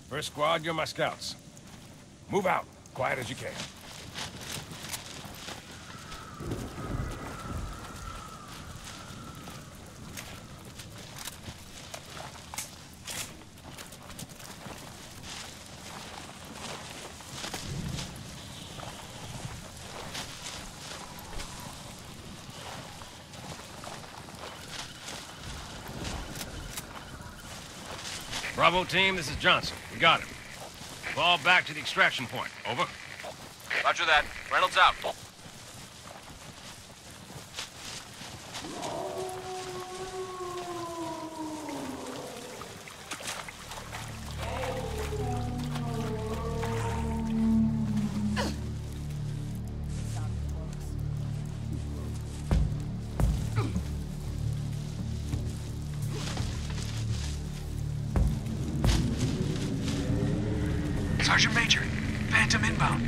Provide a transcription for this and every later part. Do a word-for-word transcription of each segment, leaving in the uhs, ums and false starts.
First squad, you're my scouts. Move out, quiet as you can. Bravo team, this is Johnson. We got him. Fall back to the extraction point. Over. Roger that. Reynolds out. Sergeant Major, Phantom inbound.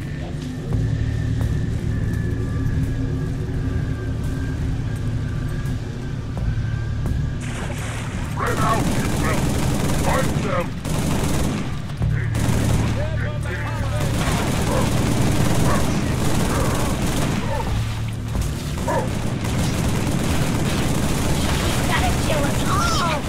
Spread out, you will. Find them. Gotta kill us all!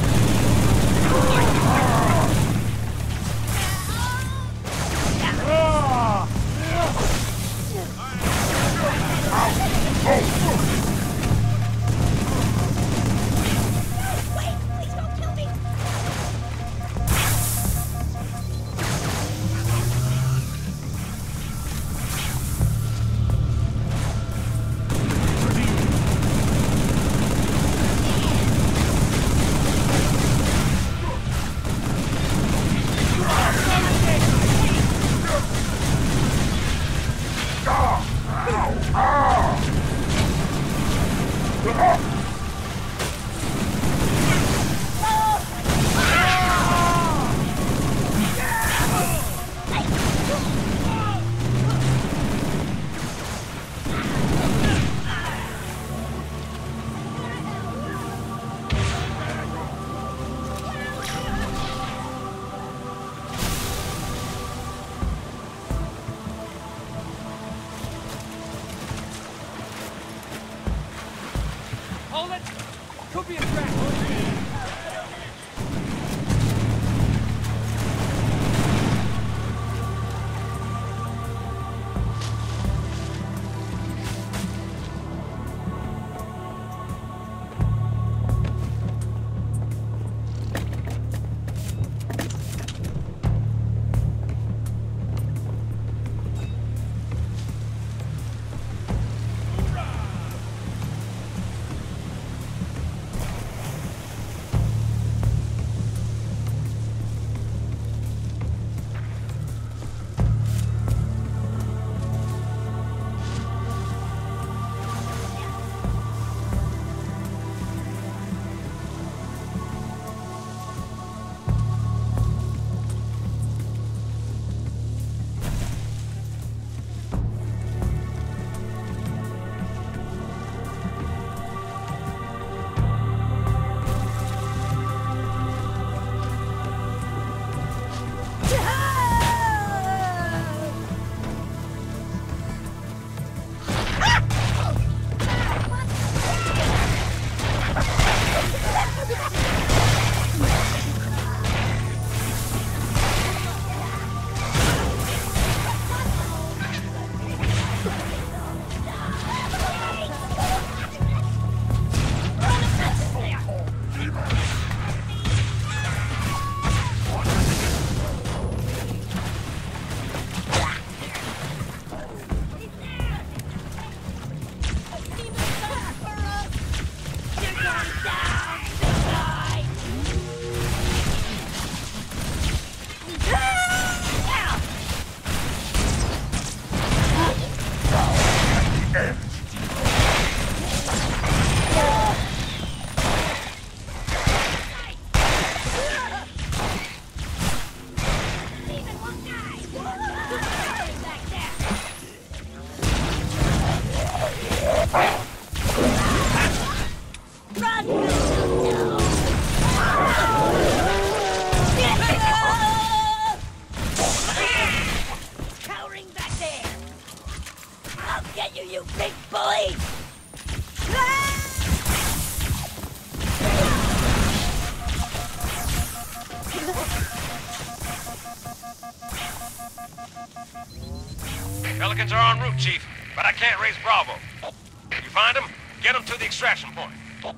Pelicans are en route, Chief, but I can't raise Bravo. You find them, get them to the extraction point.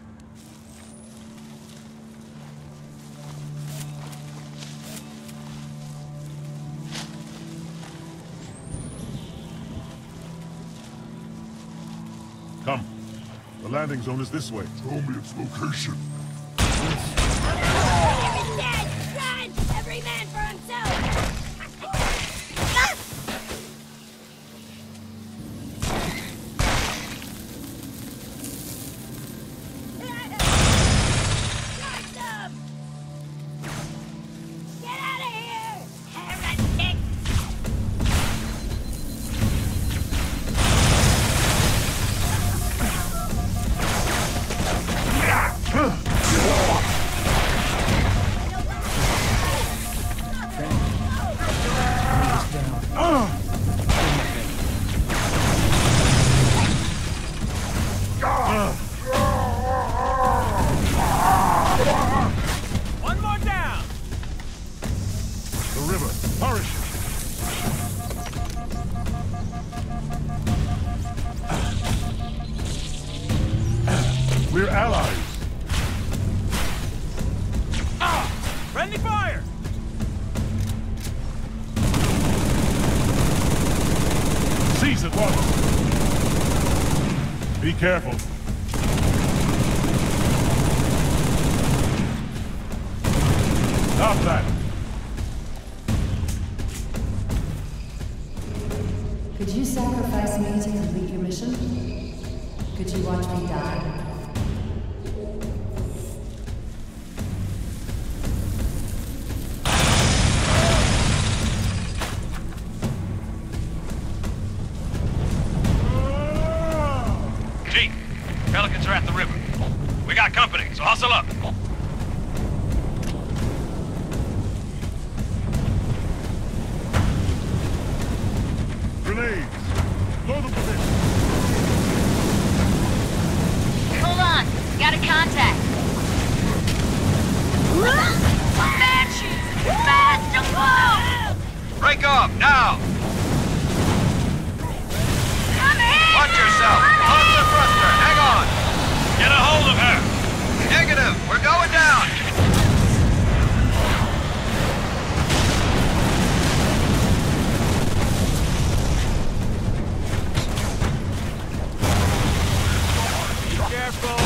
Come. The landing zone is this way. Show me its location. Every dead! Run! Every man for himself! We're allies. Ah! Friendly fire! Seize it once. Be careful. Stop that. Could you sacrifice me to complete your mission? Could you watch me die? Chief, Pelicans are at the river. We got company, so hustle up. Grenades! Blow them to this! Hold on, got a contact. Banshees! Fast and close! Break off, now! I'm here! Watch yourself! On the thruster, hang on! Get a hold of her! Negative, we're going down! Careful!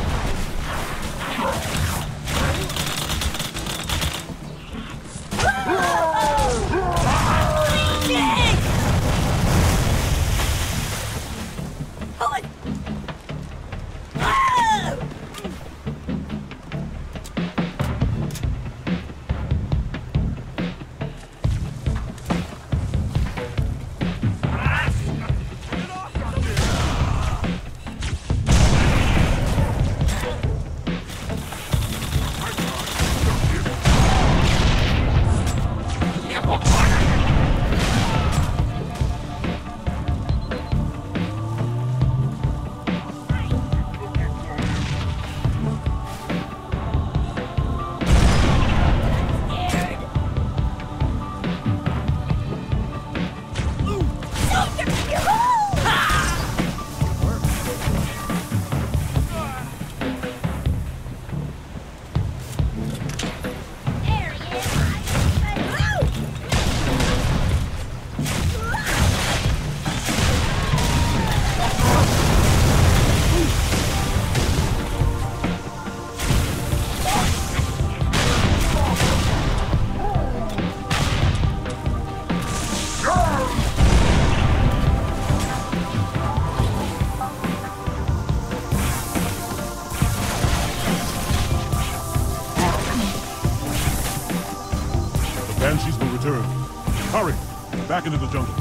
Banshees will return. Hurry! Back into the jungle.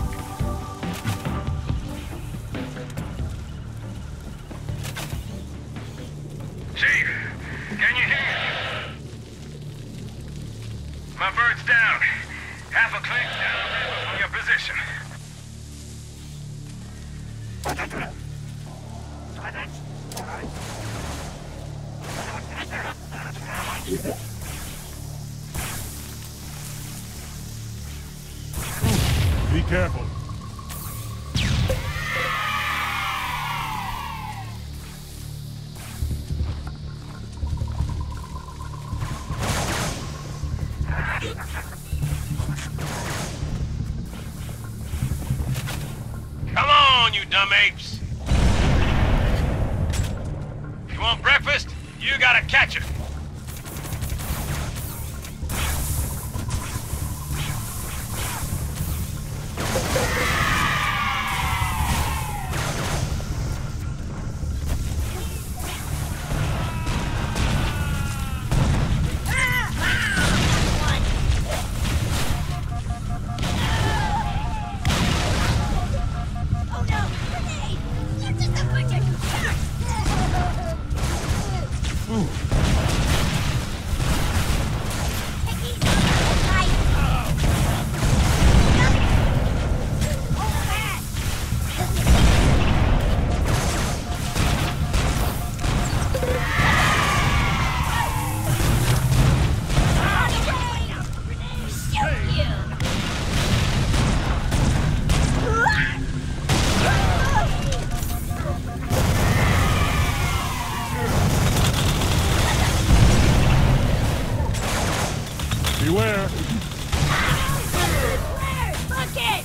Chief, can you hear me? My bird's down. Half a click down from your position. Be careful. Come on, you dumb apes! You want breakfast? You gotta catch it! Oh no! Grenade! They're just a bunch of jerks! Take it easy, guys. Hold that! Shoot you! Beware! Where? Look it!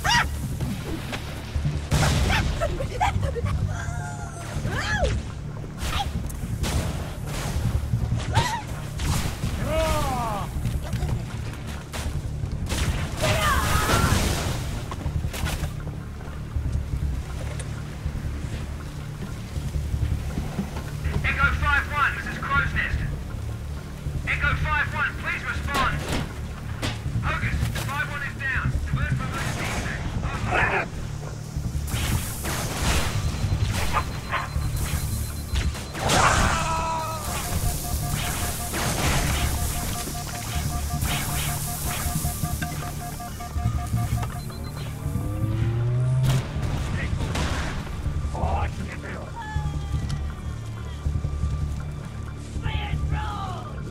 Echo five one, this is Crow's Nest. Echo five one, please respond. Hocus, five one is down. Divert for emergency evac. Over. Fire thrown!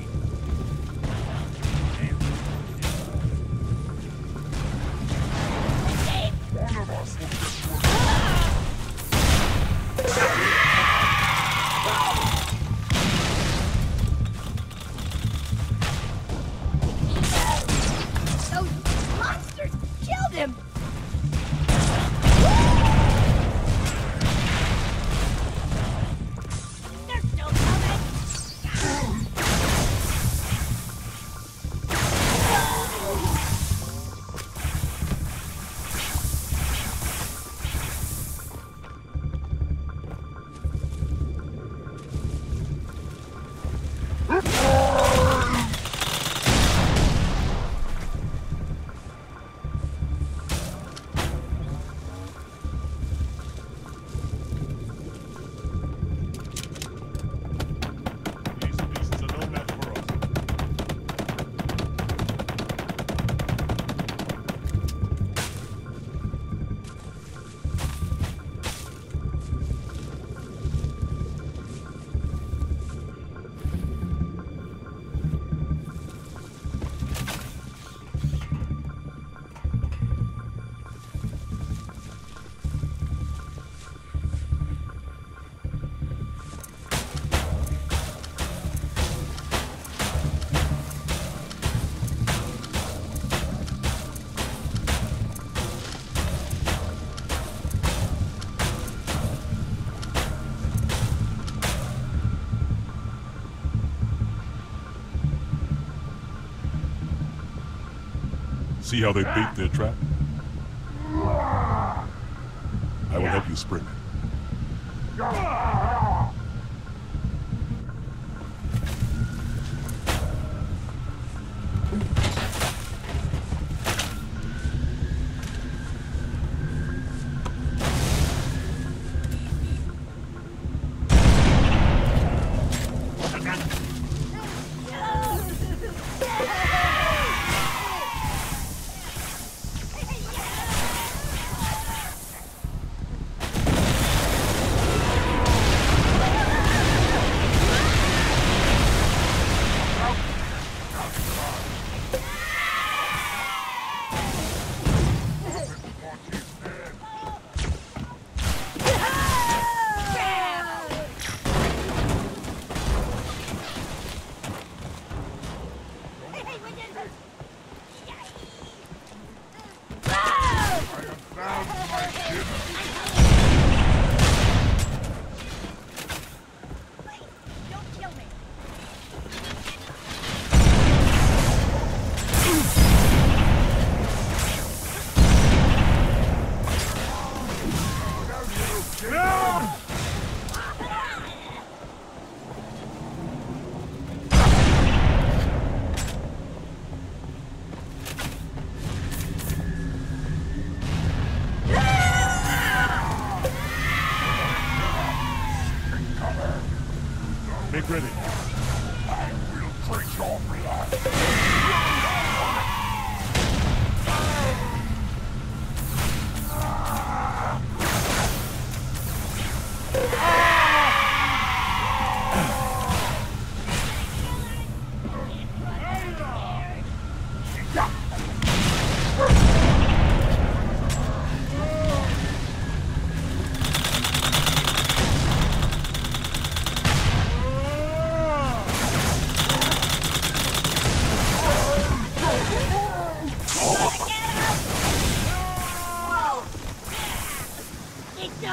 One of us will get you. Those monsters killed him! They're still coming! These beasts are no match for us. See how they bait their trap? I will help you spring it.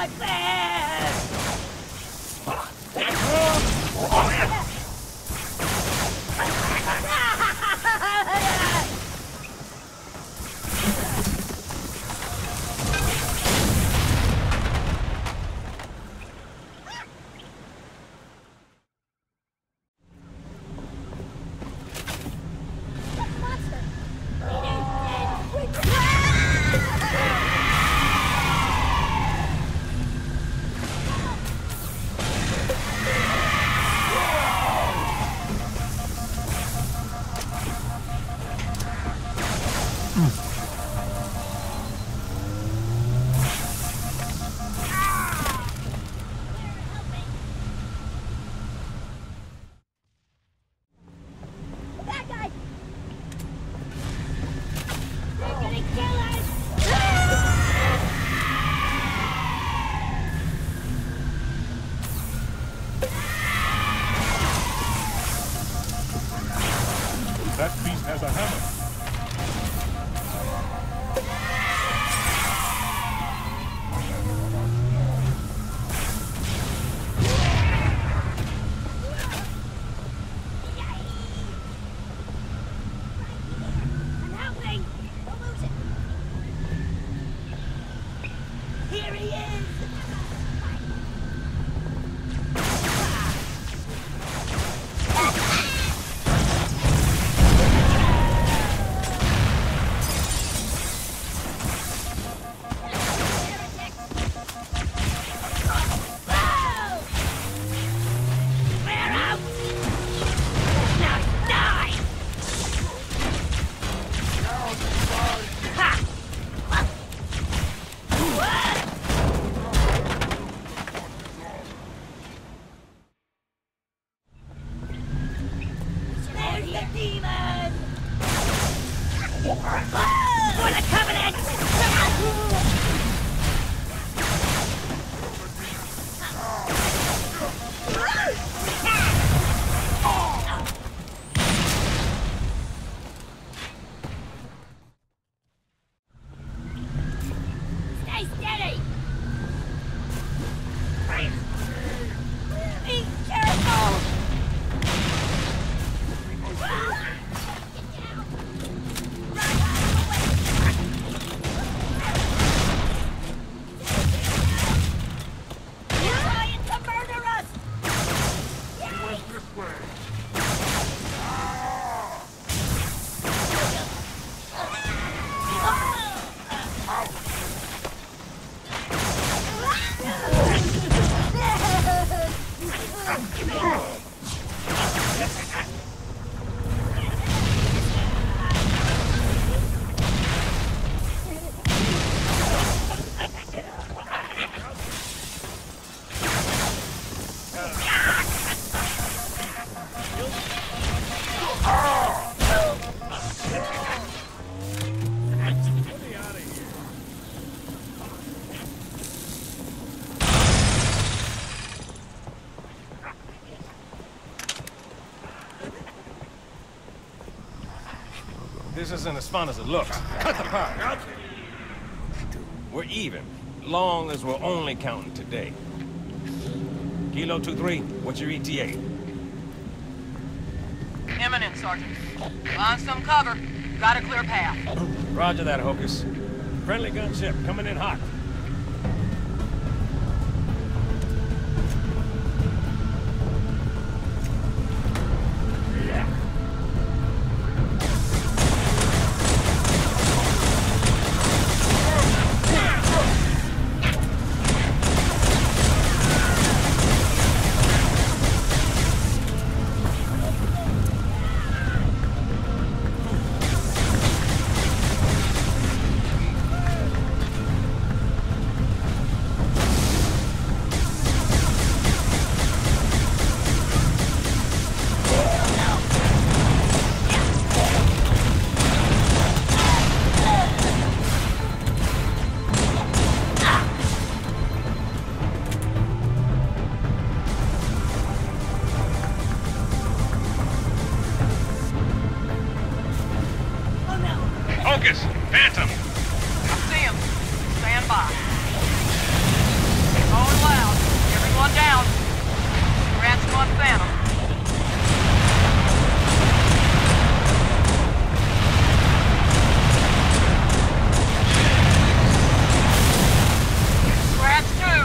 my pants! That beast has a hammer. I'm helping! Don't lose it! Here he is! For the Covenant! Stay steady! Be careful! This isn't as fun as it looks. Cut the power. We're even, long as we're only counting today. Kilo two three, what's your E T A? Imminent, Sergeant. Find some cover. Got a clear path. Roger that, Hocus. Friendly gunship coming in hot. Focus! Phantom! I see him. Stand by. Going loud. Everyone down. Rats one Phantom. Rats two.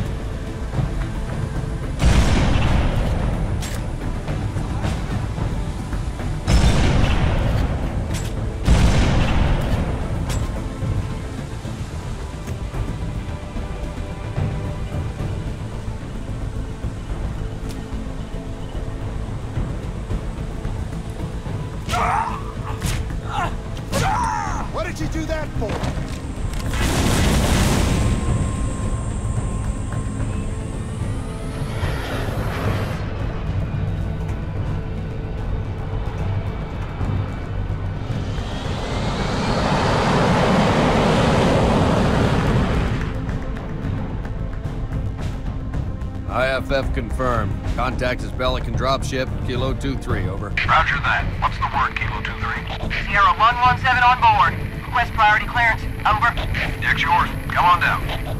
What did you do that for? I F F confirmed. Contact is Pelican dropship, Kilo two three, over. Roger that. What's the word, Kilo two three? Sierra one one seven on board. Request priority clearance. Over. Deck's yours. Come on down.